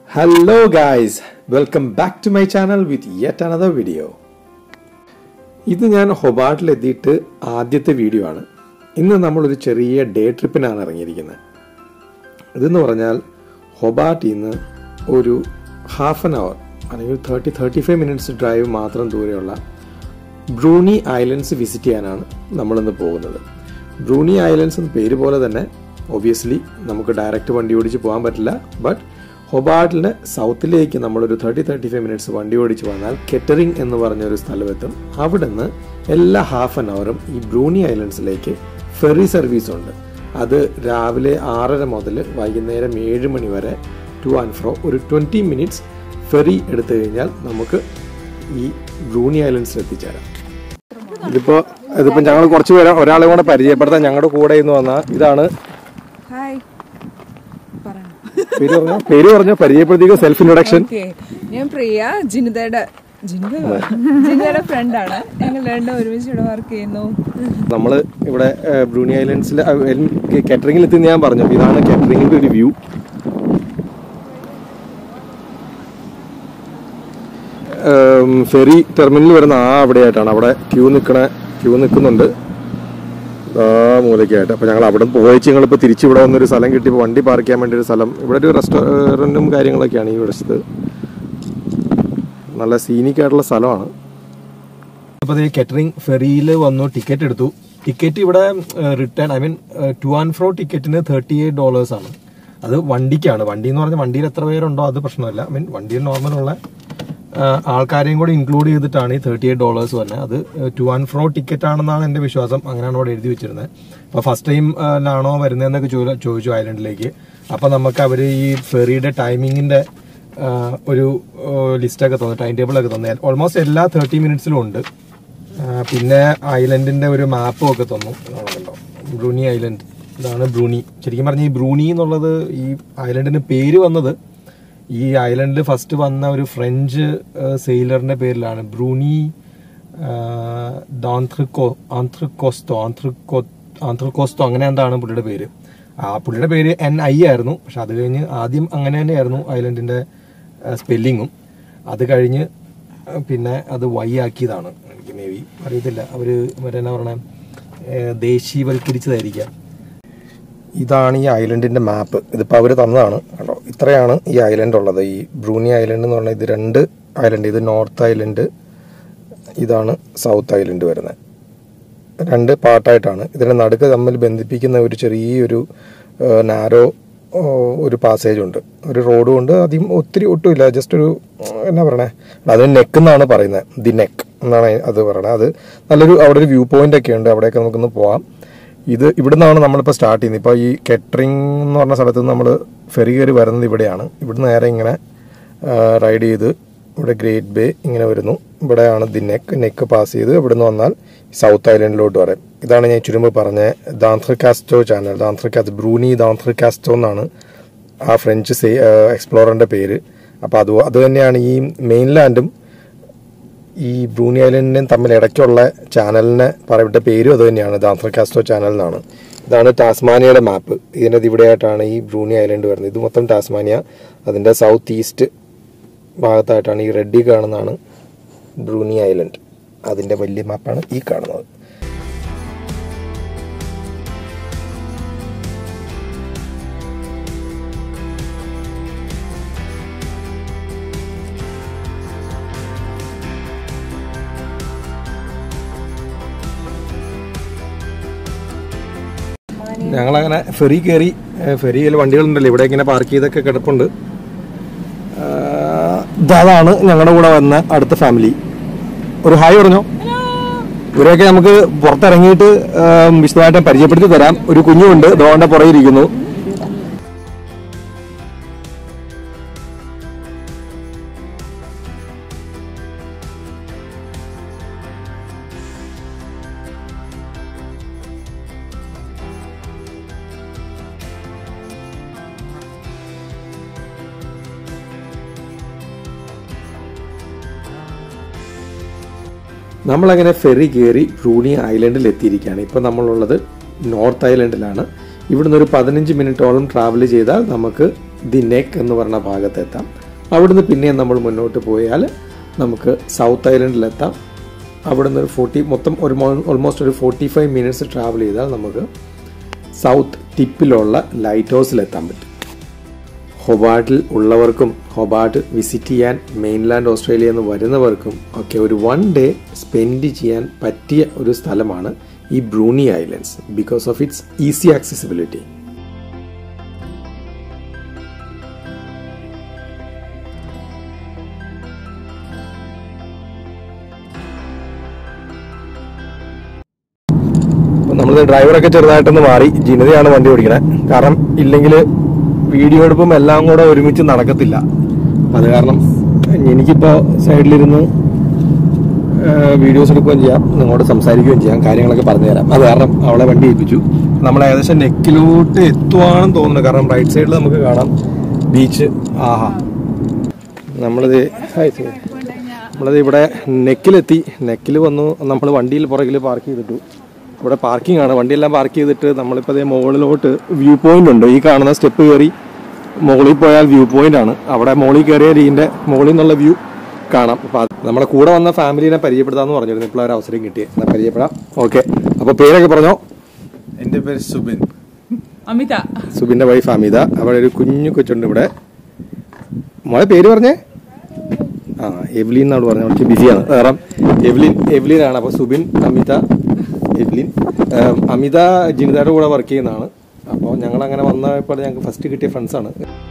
Hello guys, welcome back to my channel with yet another video. ഇത് ഞാൻ ഹൊബാർട്ടിൽ എത്തിയിട്ട് ആദ്യത്തെ വീഡിയോ ആണ്. ഇന്ന് നമ്മളൊരു ചെറിയ ഡേ ട്രിപ്പിനാണ് ഇറങ്ങിയിരിക്കുന്നത്. ഇതെന്ന് പറഞ്ഞാൽ ഹൊബാർട്ടിൽ നിന്ന് ഒരു ഹാഫ് ആൻ അവർ അല്ലെങ്കിൽ 30-35 മിനിറ്റ്സ് ഡ്രൈവ് മാത്രം ദൂരെയുള്ള ബ്രൂണി ഐലൻഡ്സ് വിസിറ്റ് ചെയ്യാനാണ് നമ്മളിന്ന് പോകുന്നത്. ബ്രൂണി ഐലൻഡ്സ് എന്ന പേര് പോലെ തന്നെ ഒബ്വിയസ്ലി നമുക്ക് ഡയറക്റ്റ് വണ്ടി ഓടിച്ച് പോകാൻ പറ്റില്ല. ബട്ട് ഹൊബാർട്ടിൻ്റെ സൗത്തിലേക്ക് നമ്മളൊരു 30-35 മിനിറ്റ്സ് വണ്ടി ഓടിച്ച് വന്നാൽ കെറ്ററിംഗ് എന്ന് പറഞ്ഞൊരു സ്ഥലമെത്തും. അവിടെ നിന്ന് എല്ലാ ഹാഫ് ആൻ അവറും ഈ ബ്രൂണി ഐലൻഡ്സിലേക്ക് ഫെറി സർവീസ് ഉണ്ട്. അത് രാവിലെ 6:30 മുതൽ വൈകുന്നേരം 7 മണി വരെ ടു ആൻഡ് ഫ്രോ ഒരു 20 മിനിറ്റ്സ് ഫെറി എടുത്തു കഴിഞ്ഞാൽ നമുക്ക് ഈ ബ്രൂണി ഐലൻഡ്സിൽ എത്തിച്ചേരാം. ഇതിപ്പോൾ ഞങ്ങൾ കുറച്ച് പേരെ ഒരാളെ കൂടെ പരിചയപ്പെടുത്താൻ ഞങ്ങളുടെ കൂടെ ഇന്ന് വന്ന ഇതാണ്. പേര് പറഞ്ഞ പരിചയപ്പെടുത്തിയ സെൽഫ് ഇൻട്രൊഡക്ഷൻ. ഞാൻ പ്രിയ, ജിനിതയുടെ ഫ്രണ്ടാണ്. ഞങ്ങൾ രണ്ടും ഒരുമിച്ച് ഇവിടെ വർക്ക് ചെയ്യുന്നു. നമ്മള് ഇവിടെ ബ്രൂണി ഐലൻഡ്സിൽ കാറ്ററിംഗിൽ എത്തിന്ന് ഞാൻ പറഞ്ഞു. ഇതാണ് കാറ്ററിംഗിന്റെ ഒരു വ്യൂ. ഫെറി ടെർമിനൽ വരുന്ന അവിടെയായിട്ടാണ്. അവിടെ ക്യൂ നിൽക്കുന്നുണ്ട് മൂലയ്ക്കായിട്ട്. അപ്പോൾ ഞങ്ങൾ അവിടെ പോയിച്ച് ഞങ്ങളിപ്പോൾ തിരിച്ച് ഇവിടെ വന്നൊരു സ്ഥലം കിട്ടി. ഇപ്പോൾ വണ്ടി പാർക്ക് ചെയ്യാൻ വേണ്ടി ഒരു സ്ഥലം, ഇവിടെ ഒരു റെസ്റ്റോറൻറ്റും കാര്യങ്ങളൊക്കെയാണ് ഈ വശത്ത്. നല്ല സീനിക് ആയിട്ടുള്ള സ്ഥലമാണ്. അപ്പോൾ ഈ കാറ്ററിംഗ് ഫെറിയിൽ വന്നു, ടിക്കറ്റ് എടുത്തു. ടിക്കറ്റ് ഇവിടെ റിട്ടേൺ ടു ആൻഡ് ഫ്രോ ടിക്കറ്റിന് $38 ആണ്. അത് വണ്ടിക്കാണ്. വണ്ടി എന്ന് പറഞ്ഞാൽ വണ്ടിയിൽ എത്ര പേരുണ്ടോ അത് പ്രശ്നമല്ല. വണ്ടിയിൽ നോർമലുള്ള ആൾക്കാരെയും കൂടെ ഇൻക്ലൂഡ് ചെയ്തിട്ടാണ് ഈ $38 തന്നെ. അത് ടു ആൻഡ് ഫ്രോ ടിക്കറ്റ് ആണെന്നാണ് എൻ്റെ വിശ്വാസം. അങ്ങനെയാണ് അവിടെ എഴുതി വെച്ചിരുന്നത്. അപ്പോൾ ഫസ്റ്റ് ടൈം ആണോ വരുന്നതെന്നൊക്കെ ചോദിച്ചു ഐലൻഡിലേക്ക്. അപ്പോൾ നമുക്ക് അവർ ഈ ഫെറിയുടെ ടൈമിങ്ങിൻ്റെ ഒരു ലിസ്റ്റൊക്കെ തന്നു, ടൈം ടേബിളൊക്കെ തന്നു. ഓൾമോസ്റ്റ് എല്ലാ 30 മിനിറ്റ്സിലും ഉണ്ട്. പിന്നെ ഐലൻഡിൻ്റെ ഒരു മാപ്പും ഒക്കെ തന്നു. കണ്ടോ, ബ്രൂണി ഐലൻഡ്, ഇതാണ് ബ്രൂണി. ശരിക്കും പറഞ്ഞാൽ ഈ ബ്രൂണി എന്നുള്ളത് ഈ ഐലൻഡിന് പേര് വന്നത് ഈ ഐലൻഡിൽ ഫസ്റ്റ് വന്ന ഒരു ഫ്രഞ്ച് സെയിലറിന്റെ പേരിലാണ്. ബ്രൂണി ആന്ത്രക്കോസ്തോ അങ്ങനെ എന്താണ് പുള്ളിയുടെ പേര്. പുള്ളിയുടെ പേര് NI ആയിരുന്നു. പക്ഷെ അത് കഴിഞ്ഞ് ആദ്യം അങ്ങനെ തന്നെയായിരുന്നു ഐലൻഡിന്റെ സ്പെല്ലിങ്ങും. അത് കഴിഞ്ഞ് പിന്നെ അത് Y ആക്കിയതാണ്. എനിക്ക് മേ ബി അറിയത്തില്ല, അവര് മറ്റേ പറഞ്ഞ ദേശീയവൽക്കരിച്ചതായിരിക്കാം. ഇതാണ് ഈ ഐലൻഡിന്റെ മാപ്പ്. ഇതിപ്പോൾ അവർ തന്നതാണ്. കേട്ടോ, ഇത്രയാണ് ഈ ഐലൻഡ് ഉള്ളത്. ഈ ബ്രൂണി ഐലൻഡ് എന്ന് പറഞ്ഞാൽ ഇത് 2 ഐലൻഡ്. ഇത് നോർത്ത് ഐലൻഡ്, ഇതാണ് സൗത്ത് ഐലൻഡ് വരുന്നത്. 2 പാർട്ടായിട്ടാണ്. ഇതിന്റെ നടുക്ക് തമ്മിൽ ബന്ധിപ്പിക്കുന്ന ഒരു ചെറിയൊരു നാരോ ഒരു പാസേജ് ഉണ്ട്, ഒരു റോഡും ഉണ്ട്. ഒട്ടുമില്ല, ജസ്റ്റ് ഒരു എന്നാ പറയണേ, അത് നെക്ക് എന്നാണ് പറയുന്നത്. ദി നെക്ക് എന്നാണ് അത് പറയണത്. അത് നല്ലൊരു അവിടെ ഒരു വ്യൂ പോയിന്റ് ഒക്കെ ഉണ്ട്. അവിടെയൊക്കെ നമുക്കൊന്ന് പോവാം. ഇവിടെ നിന്നാണ് നമ്മളിപ്പോൾ സ്റ്റാർട്ട് ചെയ്യുന്നത്. ഇപ്പോൾ ഈ കെറ്ററിംഗ് എന്ന് പറഞ്ഞ സ്ഥലത്ത് നിന്ന് നമ്മൾ ഫെറി കയറി വരുന്നത് ഇവിടെയാണ്. ഇവിടുന്ന് നേരെ ഇങ്ങനെ റൈഡ് ചെയ്ത് ഇവിടെ ഗ്രേറ്റ് ബേ ഇങ്ങനെ വരുന്നു. ഇവിടെയാണ് ദി നെക്ക് പാസ് ചെയ്ത് ഇവിടുന്ന് വന്നാൽ സൗത്ത് ഐലൻഡിലോട്ട് വരാം. ഇതാണ് ഞാൻ ചുരുമ്പ് പറഞ്ഞ ദാന്ത്രക്കാസ്റ്റോ ചാനൽ. ബ്രൂണി ദാന്ത്രക്കാസ്റ്റോ എന്നാണ് ആ ഫ്രഞ്ച് എക്സ്പ്ലോററിന്റെ പേര്. അപ്പോൾ അത് തന്നെയാണ് ഈ മെയിൻലാൻഡും ഈ ബ്രൂണി ഐലൻഡിനും തമ്മിൽ ഇടയ്ക്കുള്ള ചാനലിന് പറയപ്പെട്ട പേരും അത് തന്നെയാണ്, ദാന്ത്രക്കാസ്റ്റോ ചാനൽ എന്നാണ്. ഇതാണ് ടാസ്മാനിയയുടെ മാപ്പ്. ഇതിൻ്റെ ഇവിടെയായിട്ടാണ് ഈ ബ്രൂണി ഐലൻഡ് വരുന്നത്. ഇത് മൊത്തം ടാസ്മാനിയ. അതിൻ്റെ സൗത്ത് ഈസ്റ്റ് ഭാഗത്തായിട്ടാണ് ഈ റെഡി കാണുന്നതാണ് ബ്രൂണി ഐലൻഡ്. അതിൻ്റെ വലിയ മാപ്പാണ് ഈ കാണുന്നത്. ഞങ്ങളങ്ങനെ ഫെറി കയറി. ഫെറിയിൽ വണ്ടികളുണ്ടല്ലോ, ഇവിടെ ഇങ്ങനെ പാർക്ക് ചെയ്തൊക്കെ കിടപ്പുണ്ട്. അതാണ് ഞങ്ങളുടെ കൂടെ വന്ന അടുത്ത ഫാമിലി. ഒരു ഹായ് പറഞ്ഞോ. ഇവരെയൊക്കെ നമുക്ക് പുറത്തിറങ്ങിയിട്ട് വിശദമായിട്ട് പരിചയപ്പെടുത്തി തരാം. ഒരു കുഞ്ഞുണ്ട്, ദോണ്ട പുറകിരിക്കുന്നു. നമ്മളങ്ങനെ ഫെറി കയറി ബ്രൂണി ഐലൻഡിൽ എത്തിയിരിക്കുകയാണ്. ഇപ്പോൾ നമ്മളുള്ളത് നോർത്ത് ഐലൻഡിലാണ്. ഇവിടുന്ന് ഒരു 15 മിനിറ്റോളം ട്രാവൽ ചെയ്താൽ നമുക്ക് ദി നെക്ക് എന്ന് പറഞ്ഞ ഭാഗത്തെത്താം. അവിടുന്ന് പിന്നെയും നമ്മൾ മുന്നോട്ട് പോയാൽ നമുക്ക് സൗത്ത് ഐലൻഡിലെത്താം. അവിടുന്ന് മൊത്തം ഓൾമോസ്റ്റ് ഒരു 45 മിനിറ്റ്സ് ട്രാവൽ ചെയ്താൽ നമുക്ക് സൗത്ത് ടിപ്പിലുള്ള ലൈറ്റ് ഹൗസിലെത്താൻ പറ്റും. ഹൊബാർട്ടിൽ ഉള്ളവർക്കും ഹൊബാർട്ട് വിസിറ്റ് ചെയ്യാൻ മെയിൻലാൻഡ് ഓസ്ട്രേലിയയിൽ നിന്ന് വരുന്നവർക്കും ഒക്കെ ഒരു 1 ഡേ സ്പെൻഡ് ചെയ്യാൻ പറ്റിയ ഒരു സ്ഥലമാണ് ഈ Bruny islands because of its easy accessibility. നമ്മൾ ഡ്രൈവറൊക്കെ ചെറുതായിട്ടൊന്ന് മാറി, ജിനതയാണ് വണ്ടി ഓടിക്കണേ. കാരണം ഇല്ലെങ്കിൽ വീഡിയോ എടുപ്പും എല്ലാം കൂടെ ഒരുമിച്ച് നടക്കത്തില്ല. അത് കാരണം എനിക്കിപ്പോൾ സൈഡിലിരുന്ന് വീഡിയോസ് എടുക്കുകയും ചെയ്യാം, നിങ്ങളോട് സംസാരിക്കുകയും ചെയ്യാം, കാര്യങ്ങളൊക്കെ പറഞ്ഞു തരാം. അത് കാരണം അവളെ വണ്ടി ഏൽപ്പിച്ചു. നമ്മൾ ഏകദേശം നെക്കിലോട്ട് എത്തുവാണെന്ന് തോന്നുന്നു. കാരണം റൈറ്റ് സൈഡിൽ നമുക്ക് കാണാം ബീച്ച്. ആഹാ, നമ്മളത് ഇവിടെ നെക്കിലെത്തി. നെക്കിൽ വന്നു. നമ്മൾ വണ്ടിയിൽ പുറകിൽ പാർക്ക് ചെയ്തിട്ടു. ഇവിടെ പാർക്കിംഗ് ആണ്. വണ്ടിയെല്ലാം പാർക്ക് ചെയ്തിട്ട് നമ്മളിപ്പോൾ അതേ മുകളിലോട്ട് വ്യൂ പോയിന്റ് ഉണ്ട്. ഈ കാണുന്ന സ്റ്റെപ്പ് കയറി മുകളിൽ പോയാൽ വ്യൂ പോയിന്റ് ആണ്. അവിടെ മുകളിൽ കയറിയാൽ ഇതിൻ്റെ മുകളിൽ നിന്നുള്ള വ്യൂ കാണാം. അപ്പോൾ നമ്മുടെ കൂടെ വന്ന ഫാമിലിനെ പരിചയപ്പെടുത്താമെന്ന് പറഞ്ഞിരുന്നു. ഇപ്പോൾ ഒരു അവസരം കിട്ടി, എന്നാൽ പരിചയപ്പെടാം. ഓക്കെ, അപ്പോൾ പേരൊക്കെ പറഞ്ഞോ? എൻ്റെ പേര് സുബിൻ. അമിത. സുബിൻ്റെ വൈഫ് അമിത. അവിടെ ഒരു കുഞ്ഞു കൊച്ചുണ്ട് ഇവിടെ. മോളെ പേര് പറഞ്ഞേ? എവ്ലിൻ എന്നാണ് പറഞ്ഞത്. കുറച്ച് ബിസിയാണ്. കാരണം എവ്ലിൻ ആണ്. അപ്പോൾ സുബിൻ, അമിത, എവ്ലിൻ. അമിത ജിനിതയുടെ കൂടെ വർക്ക് ചെയ്യുന്നതാണ്. അപ്പോൾ ഞങ്ങൾ അങ്ങനെ വന്നപ്പോൾ ഞങ്ങൾക്ക് ഫസ്റ്റ് കിട്ടിയ ഫ്രണ്ട്സാണ്.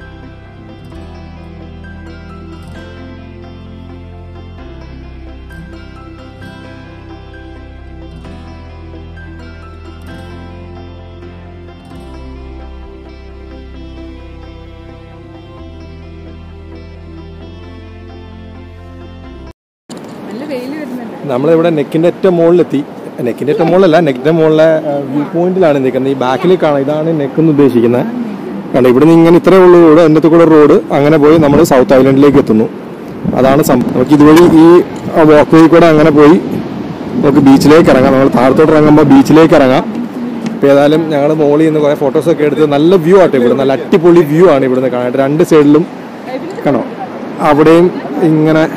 നമ്മളിവിടെ നെക്കിൻ്റെ ഏറ്റവും മുകളിലെത്തി. നെക്കിൻ്റെ ഏറ്റവും മുകളിലല്ല, നെക്കിൻ്റെ മുകളിലെ വ്യൂ പോയിന്റിലാണ് നിൽക്കുന്നത്. ഈ ബാക്കിൽ കാണാം, ഇതാണ് നെക്കെന്ന് ഉദ്ദേശിക്കുന്നത്. കാരണം ഇവിടുന്ന് ഇങ്ങനെ ഇത്രയേ ഉള്ളൂ റോഡ്, അതിൻ്റെ കൂടെ റോഡ് അങ്ങനെ പോയി നമ്മൾ സൗത്ത് ഐലൻഡിലേക്ക് എത്തുന്നു. അതാണ് നമുക്ക് ഇതുവഴി ഈ വാക്ക് വഴി കൂടെ അങ്ങനെ പോയി നമുക്ക് ബീച്ചിലേക്ക് ഇറങ്ങാം. നമ്മൾ താഴത്തോട്ട് ഇറങ്ങുമ്പോൾ ബീച്ചിലേക്ക് ഇറങ്ങാം. ഇപ്പോൾ ഏതായാലും ഞങ്ങൾ മുകളിൽ നിന്ന് കുറേ ഫോട്ടോസൊക്കെ എടുത്ത് നല്ല വ്യൂ ആട്ടെ. ഇവിടെ നല്ല അടിപൊളി വ്യൂ ആണ് ഇവിടുന്ന് കാണാനായിട്ട്. 2 സൈഡിലും കാണോ, അവിടെയും ഇങ്ങനെ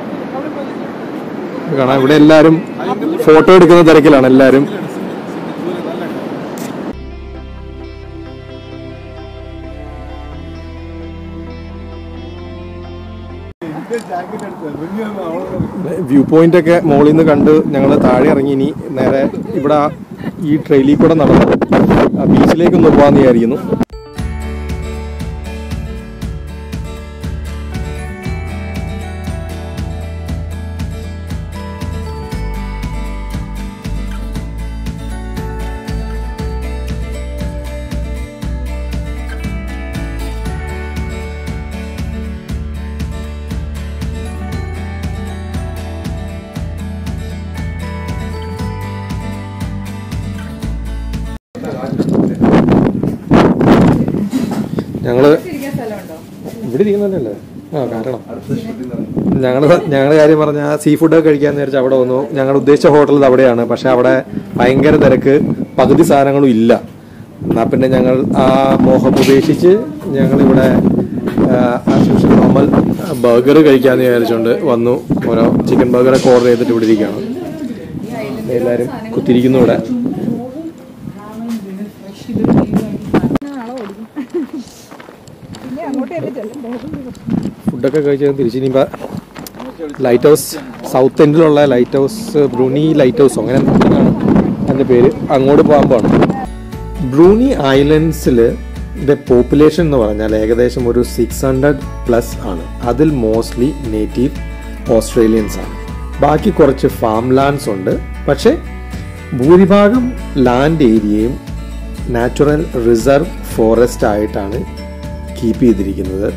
കാണാം. ഇവിടെ എല്ലാവരും ഫോട്ടോ എടുക്കുന്ന തിരക്കിലാണ് എല്ലാവരും. വ്യൂ പോയിന്റ് ഒക്കെ മുകളിൽ നിന്ന് കണ്ട് ഞങ്ങൾ താഴെ ഇറങ്ങി. ഇനി നേരെ ഇവിടെ ഈ ട്രെയിലിൽ കൂടെ നടന്ന് ബീച്ചിലേക്കൊന്ന് പോകാമെന്ന് വിചാരിക്കുന്നു. ഞങ്ങള് ഇവിടെ ഇരിക്കുന്നതല്ലേ? കാരണം ഞങ്ങളുടെ കാര്യം പറഞ്ഞാൽ സീ ഫുഡൊക്കെ കഴിക്കാന്ന് വിചാരിച്ചാൽ അവിടെ വന്നു. ഞങ്ങൾ ഉദ്ദേശിച്ച ഹോട്ടൽ അവിടെയാണ്. പക്ഷെ അവിടെ ഭയങ്കര തിരക്ക്, പകുതി സാധനങ്ങളും ഇല്ല. എന്നാൽ പിന്നെ ഞങ്ങൾ ആ മോഹം ഉപേക്ഷിച്ച് ഞങ്ങളിവിടെ നോർമൽ ബർഗർ കഴിക്കാമെന്ന് വിചാരിച്ചുകൊണ്ട് വന്നു. ഓരോ ചിക്കൻ ബർഗറൊക്കെ ഓർഡർ ചെയ്തിട്ട് ഇവിടെ ഇരിക്കുകയാണ്. എല്ലാവരും കുത്തിരിക്കുന്നു ഇവിടെ. ഫുഡൊക്കെ കഴിച്ചാൽ തിരിച്ചിനിപ്പോൾ ലൈറ്റ് ഹൗസ്, സൗത്ത് എൻഡിലുള്ള ലൈറ്റ് ഹൗസ്, ബ്രൂണി ലൈറ്റ് ഹൗസോ അങ്ങനെ എന്തെങ്കിലുമാണ് അതിൻ്റെ പേര്. അങ്ങോട്ട് പോകുമ്പോഴാണ്. ബ്രൂണി ഐലൻഡ്സിൽ പോപ്പുലേഷൻ എന്ന് പറഞ്ഞാൽ ഏകദേശം ഒരു 600+ ആണ്. അതിൽ മോസ്റ്റ്ലി നേറ്റീവ് ഓസ്ട്രേലിയൻസ് ആണ്. ബാക്കി കുറച്ച് ഫാം ലാൻഡ്സ് ഉണ്ട്. പക്ഷേ ഭൂരിഭാഗം ലാൻഡ് ഏരിയയും നാച്ചുറൽ റിസർവ് ഫോറസ്റ്റ് ആയിട്ടാണ് കീപ്പ് ചെയ്തിരിക്കുന്നത്.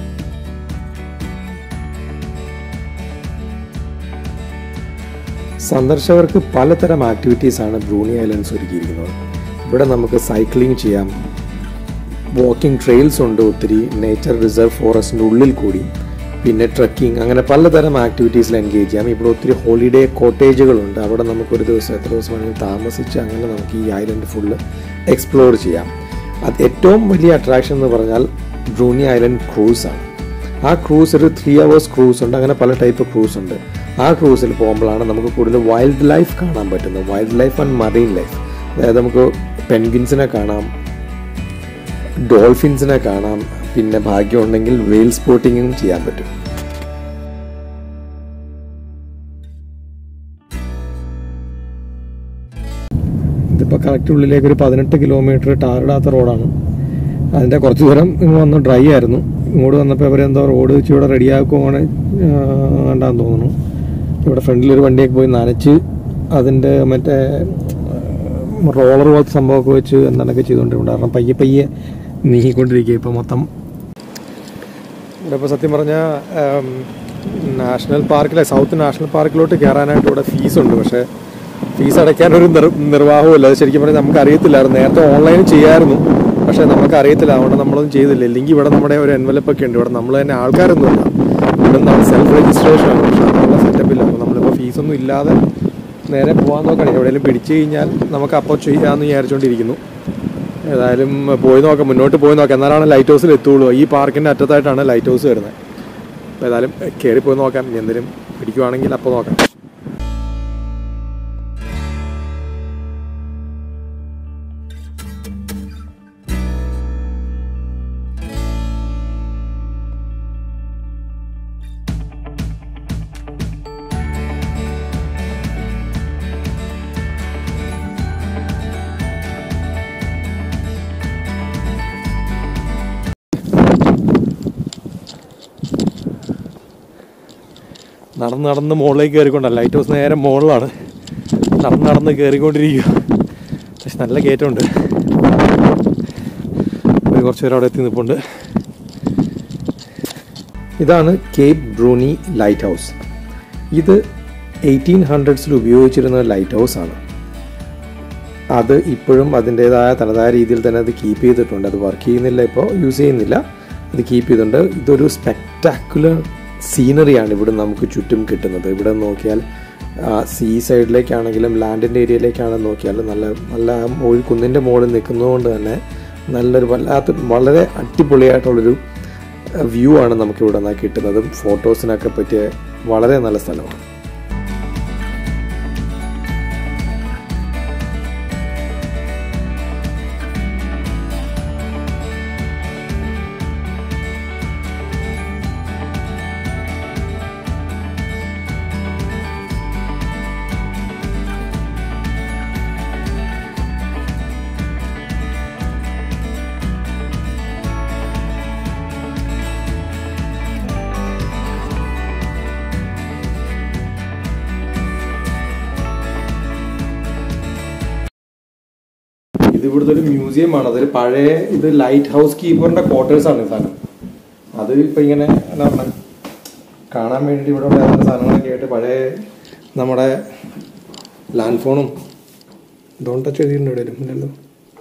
സന്ദർശകർക്ക് പലതരം ആക്ടിവിറ്റീസാണ് ബ്രൂണി ഐലൻഡ്സ് ഒരുക്കിയിരിക്കുന്നത്. ഇവിടെ നമുക്ക് സൈക്ലിംഗ് ചെയ്യാം, വാക്കിംഗ് ട്രെയിൽസ് ഉണ്ട് ഒത്തിരി നേച്ചർ റിസർവ് ഫോറസ്റ്റിൻ്റെ ഉള്ളിൽ കൂടി, പിന്നെ ട്രക്കിംഗ്, അങ്ങനെ പലതരം ആക്ടിവിറ്റീസിൽ എൻഗേജ് ചെയ്യാം. ഇവിടെ ഒത്തിരി ഹോളിഡേ കോട്ടേജുകളുണ്ട്. അവിടെ നമുക്കൊരു ദിവസം എത്ര ദിവസം വേണമെങ്കിൽ താമസിച്ച് അങ്ങനെ നമുക്ക് ഈ ഐലൻഡ് ഫുള്ള് എക്സ്പ്ലോർ ചെയ്യാം. അത് ഏറ്റവും വലിയ അട്രാക്ഷൻ എന്ന് പറഞ്ഞാൽ ബ്രൂണി ഐലൻഡ് ക്രൂസാണ്. ആ ക്രൂസ് ഒരു 3 hours ക്രൂസ് ഉണ്ട്. അങ്ങനെ പല ടൈപ്പ് ക്രൂസ് ഉണ്ട്. ആ ക്രൂസിൽ പോകുമ്പോഴാണ് നമുക്ക് കൂടുതൽ വൈൽഡ് ലൈഫ് കാണാൻ പറ്റുന്നത്. Wildlife and marine life. അതായത് നമുക്ക് പെൻഗ്വിൻസിനെ കാണാം, ഡോൾഫിൻസിനെ കാണാം, പിന്നെ ഭാഗ്യമുണ്ടെങ്കിൽ വെയിൽ സ്പോട്ടിങ്ങും ചെയ്യാൻ പറ്റും. ഇതിപ്പോൾ കറക്റ്റ് ഉള്ളിലേക്ക് ഒരു 18 കിലോമീറ്റർ ടാറിടാത്ത റോഡാണ്. അതിൻ്റെ കുറച്ച് ദൂരം ഇങ്ങ് വന്ന് ഡ്രൈ ആയിരുന്നു. ഇങ്ങോട്ട് വന്നപ്പോൾ ഇവരെന്തോ റോഡ് വെച്ച് ഇവിടെ റെഡിയാക്കുവാണ് വേണ്ടാന്ന് തോന്നുന്നു. ഇവിടെ ഫ്രണ്ടിലൊരു വണ്ടിയൊക്കെ പോയി നനച്ച് അതിൻ്റെ മറ്റേ റോളർ പോലത്തെ സംഭവമൊക്കെ വെച്ച് എന്താണൊക്കെ ചെയ്തുകൊണ്ടിരുന്നത്. കാരണം പയ്യെ പയ്യെ നീങ്ങിക്കൊണ്ടിരിക്കുക ഇപ്പോൾ മൊത്തം. ഇവിടെ ഇപ്പോൾ സത്യം പറഞ്ഞാൽ നാഷണൽ പാർക്കിലെ സൗത്ത് നാഷണൽ പാർക്കിലോട്ട് കയറാനായിട്ട് ഇവിടെ ഫീസുണ്ട്. പക്ഷേ ഫീസ് അടയ്ക്കാനൊരു നിർവാഹമില്ല. അത് ശരിക്കും പറഞ്ഞാൽ നമുക്ക് അറിയത്തില്ലായിരുന്നു. നേരത്തെ ഓൺലൈൻ ചെയ്യായിരുന്നു, പക്ഷേ നമുക്ക് അറിയത്തില്ല. അതുകൊണ്ട് നമ്മളൊന്നും ചെയ്തില്ല. ഇല്ലെങ്കിൽ ഇവിടെ നമ്മുടെ ഒരു എൻവലപ്പൊക്കെ ഉണ്ട്. ഇവിടെ നമ്മൾ തന്നെ ആൾക്കാരൊന്നുമില്ല. ഇവിടെ നമ്മൾ സെൽഫ് രജിസ്ട്രേഷനാണ്. പക്ഷേ അതിനുള്ള സെറ്റപ്പില്ല. അപ്പോൾ നമ്മളിപ്പോൾ ഫീസൊന്നും ഇല്ലാതെ നേരെ പോകാൻ നോക്കണം. എവിടെയെങ്കിലും പിടിച്ചു കഴിഞ്ഞാൽ നമുക്ക് അപ്പോൾ ചെയ്യാമെന്ന് വിചാരിച്ചുകൊണ്ടിരിക്കുന്നു. ഏതായാലും പോയി നോക്കാം, മുന്നോട്ട് പോയി നോക്കാം. എന്നാലാണ് ലൈറ്റ് ഹൗസിൽ എത്തുള്ളൂ. ഈ പാർക്കിൻ്റെ അറ്റത്തായിട്ടാണ് ലൈറ്റ് ഹൗസ് വരുന്നത്. അപ്പോൾ ഏതായാലും കയറി പോയി നോക്കാം. ഇനി എന്തെങ്കിലും പിടിക്കുവാണെങ്കിൽ അപ്പോൾ നോക്കാം. നടന്ന് മുകളിലേക്ക് കയറിക്കൊണ്ടല്ല, ലൈറ്റ് ഹൗസ് നേരെ മുകളിലാണ്. നടന്ന് കയറിക്കൊണ്ടിരിക്കുക. പക്ഷെ നല്ല കയറ്റമുണ്ട്. കുറച്ച് പേര് അവിടെ എത്തി നിൽപ്പുണ്ട്. ഇതാണ് കേപ്പ് ബ്രൂണി ലൈറ്റ് ഹൗസ്. ഇത് 1800s ഉപയോഗിച്ചിരുന്ന ലൈറ്റ് ഹൗസ് ആണ്. അത് ഇപ്പോഴും അതിൻ്റേതായ തനതായ രീതിയിൽ തന്നെ അത് കീപ്പ് ചെയ്തിട്ടുണ്ട്. അത് വർക്ക് ചെയ്യുന്നില്ല, ഇപ്പോൾ യൂസ് ചെയ്യുന്നില്ല. അത് കീപ്പ് ചെയ്തിട്ടുണ്ട്. ഇതൊരു സ്പെക്ടാക്കുലർ സീനറിയാണ് ഇവിടെ നമുക്ക് ചുറ്റും കിട്ടുന്നത്. ഇവിടെ നോക്കിയാൽ സീ സൈഡിലേക്കാണെങ്കിലും ലാൻഡിൻ്റെ ഏരിയയിലേക്കാണെന്ന് നോക്കിയാൽ നല്ല ഒരു കുന്നിൻ്റെ മുകളിൽ നിൽക്കുന്നതുകൊണ്ട് തന്നെ നല്ലൊരു വളരെ അടിപൊളിയായിട്ടുള്ളൊരു വ്യൂ ആണ് നമുക്കിവിടെ നിന്ന് കിട്ടുന്നതും. ഫോട്ടോസിനൊക്കെ പറ്റിയ വളരെ നല്ല സ്ഥലമാണ്. ഇത് ഇവിടുത്തെ ഒരു മ്യൂസിയമാണ്. അതൊരു പഴയ ലൈറ്റ് ഹൗസ് കീപ്പറിന്റെ ക്വാർട്ടേഴ്സാണ് ഈ സാധനം. അത് ഇപ്പം ഇങ്ങനെ എന്താ പറയുക, കാണാൻ വേണ്ടി ഇവിടെ ഉള്ള സാധനങ്ങളൊക്കെ ആയിട്ട് പഴയ നമ്മുടെ ലാൻഡ് ഫോണും ഡോണ്ട് ടച്ച് എഴുതിയിട്ടുണ്ട് ഇവിടെ ഇല്ലല്ലോ.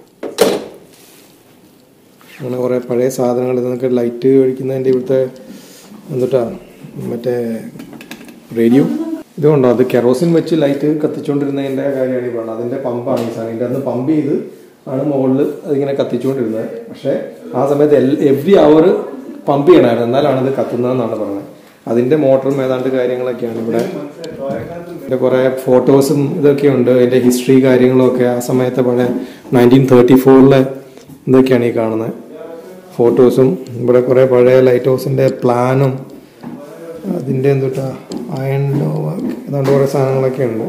അങ്ങനെ കുറേ പഴയ സാധനങ്ങൾ ഇതൊക്കെ ലൈറ്റ് കഴിക്കുന്നതിൻ്റെ ഇവിടുത്തെ എന്തുട്ടാ മറ്റേ റേഡിയോ ഇതുകൊണ്ടോ അത് കെറോസിൻ വെച്ച് ലൈറ്റ് കത്തിച്ചുകൊണ്ടിരുന്നതിൻ്റെ കാര്യമാണ് ഈ പറഞ്ഞത്. അതിൻ്റെ പമ്പാണ് ഈ സാധനം. ഇതിൻ്റെ അന്ന് പമ്പ് ചെയ്ത് ആണ് മുകളിൽ അതിങ്ങനെ കത്തിച്ചുകൊണ്ടിരുന്നത്. പക്ഷേ ആ സമയത്ത് എവ്രി അവർ പമ്പ് ചെയ്യണമായിരുന്നു, എന്നാലാണ് ഇത് കത്തുന്നതെന്നാണ് പറഞ്ഞത്. അതിൻ്റെ മോട്ടറും ഏതാണ്ട് കാര്യങ്ങളൊക്കെയാണ് ഇവിടെ. ഇതിൻ്റെ കുറേ ഫോട്ടോസും ഇതൊക്കെ ഉണ്ട്. അതിൻ്റെ ഹിസ്റ്ററി കാര്യങ്ങളൊക്കെ ആ സമയത്ത് പഴയ 1934 ഇതൊക്കെയാണ് ഈ കാണുന്നത് ഫോട്ടോസും. ഇവിടെ കുറേ പഴയ ലൈറ്റ് ഹൗസിൻ്റെ പ്ലാനും അതിൻ്റെ എന്തുട്ടാ അയൺ വർക്ക് ഏതാണ്ട് കുറേ സാധനങ്ങളൊക്കെ ഉണ്ട്.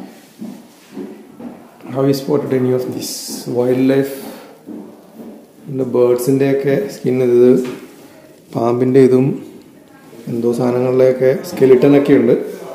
ഹൗ ഈ spotted any of this wildlife ബേർഡ്സിൻ്റെ ഒക്കെ സ്കിൻ, ഇത് പാമ്പിൻ്റെ ഇതും എന്തോ സാധനങ്ങളിലൊക്കെ സ്കെലിട്ടനൊക്കെ ഉണ്ട്.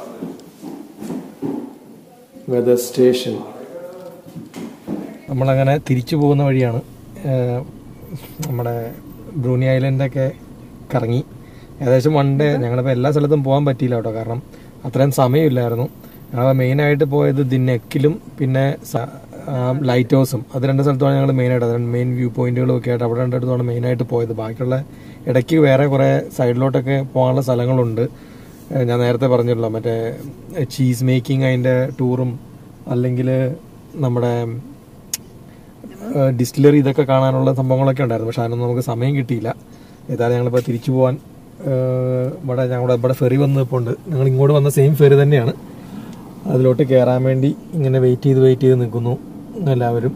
Weather station. നമ്മളങ്ങനെ തിരിച്ചു പോകുന്ന വഴിയാണ്. നമ്മുടെ ബ്രൂണി ഐലൻഡൊക്കെ കറങ്ങി ഏകദേശം 1 day. ഞങ്ങളിപ്പോൾ എല്ലാ സ്ഥലത്തും പോകാൻ പറ്റിയില്ല കേട്ടോ, കാരണം അത്രയും സമയമില്ലായിരുന്നു. ഞങ്ങൾ മെയിനായിട്ട് പോയത് ദി നെക്കിലും പിന്നെ ലൈറ്റ് ഹൗസും. അത് 2 സ്ഥലത്തുമാണ് ഞങ്ങൾ മെയിനായിട്ട്, അത് മെയിൻ വ്യൂ പോയിന്റുകളും ഒക്കെ ആയിട്ട് അവിടെ 2 അടുത്താണ് മെയിനായിട്ട് പോയത്. ബാക്കിയുള്ള ഇടയ്ക്ക് വേറെ കുറേ സൈഡിലോട്ടൊക്കെ പോകാനുള്ള സ്ഥലങ്ങളുണ്ട്. ഞാൻ നേരത്തെ പറഞ്ഞല്ലോ മറ്റേ ചീസ് മേക്കിംഗ് അതിൻ്റെ ടൂറും അല്ലെങ്കിൽ നമ്മുടെ ഡിസ്റ്റിലറി ഇതൊക്കെ കാണാനുള്ള സംഭവങ്ങളൊക്കെ ഉണ്ടായിരുന്നു. പക്ഷെ അതിനൊന്നും നമുക്ക് സമയം കിട്ടിയില്ല. ഏതായാലും ഞങ്ങളിപ്പോൾ തിരിച്ചു പോകാൻ ഇവിടെ ഫെറി വന്ന് ഇപ്പോൾ ഉണ്ട്. ഞങ്ങൾ ഇങ്ങോട്ട് വന്ന സെയിം ഫെറി തന്നെയാണ്. അതിലോട്ട് കയറാൻ വേണ്ടി ഇങ്ങനെ വെയിറ്റ് ചെയ്ത് നിൽക്കുന്നു എല്ലാവരും.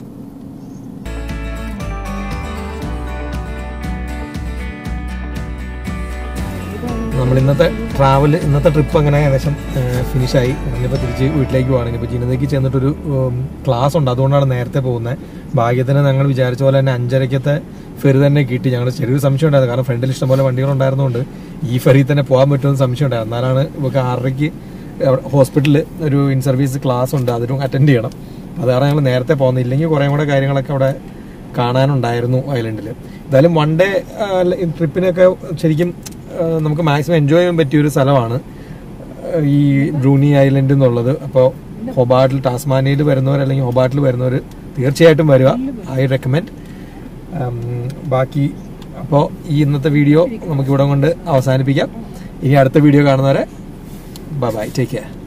നമ്മൾ ഇന്നത്തെ ട്രിപ്പ് അങ്ങനെ ഏകദേശം ഫിനിഷായി. ഞാനിപ്പോൾ തിരിച്ച് വീട്ടിലേക്ക് പോകണമെങ്കിൽ ഇപ്പോൾ ജിനതയ്ക്ക് ചെന്നിട്ടൊരു ക്ലാസ് ഉണ്ട്, അതുകൊണ്ടാണ് നേരത്തെ പോകുന്നത്. ഭാഗ്യത്തിന് ഞങ്ങൾ വിചാരിച്ച പോലെ തന്നെ 5:30 ഫെറി തന്നെ കിട്ടി. ഞങ്ങൾ ചെറിയൊരു സംശയം ഉണ്ടായിരുന്നു, കാരണം ഫ്രണ്ടിൽ ഇഷ്ടംപോലെ വണ്ടികളുണ്ടായിരുന്നുകൊണ്ട് ഈ ഫെറി തന്നെ പോകാൻ പറ്റുമെന്ന് സംശയം ഉണ്ടായിരുന്നു. എന്നാലാണ് ഇവർക്ക് 6:30 ഹോസ്പിറ്റലിൽ ഒരു ഇൻ സർവീസ് ക്ലാസ് ഉണ്ട്, അതിനും അറ്റൻഡ് ചെയ്യണം. അത് കാരണം ഞങ്ങൾ നേരത്തെ പോകുന്നില്ലെങ്കിൽ കുറേ കൂടെ കാര്യങ്ങളൊക്കെ അവിടെ കാണാനുണ്ടായിരുന്നു ഐലൻഡിൽ. എന്തായാലും വൺ ഡേ ട്രിപ്പിനൊക്കെ ശരിക്കും നമുക്ക് മാക്സിമം എൻജോയ് ചെയ്യാൻ പറ്റിയൊരു സ്ഥലമാണ് ഈ ബ്രൂണി ഐലൻഡ് എന്നുള്ളത്. അപ്പോൾ ഹൊബാർട്ടിൽ, ടാസ്മാനിയയിൽ വരുന്നവർ അല്ലെങ്കിൽ ഹൊബാർട്ടിൽ വരുന്നവർ തീർച്ചയായിട്ടും വരിക. I recommend. ബാക്കി അപ്പോൾ ഈ ഇന്നത്തെ വീഡിയോ നമുക്കിവിടെ കൊണ്ട് അവസാനിപ്പിക്കാം. ഇനി അടുത്ത വീഡിയോ കാണുന്നവരെ ബൈ, ടേക്ക് കെയർ.